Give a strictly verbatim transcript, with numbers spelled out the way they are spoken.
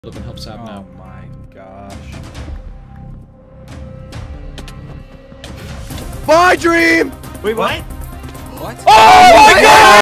Looking help Sab now. Oh my gosh. My dream! Wait, what? What? Oh my god!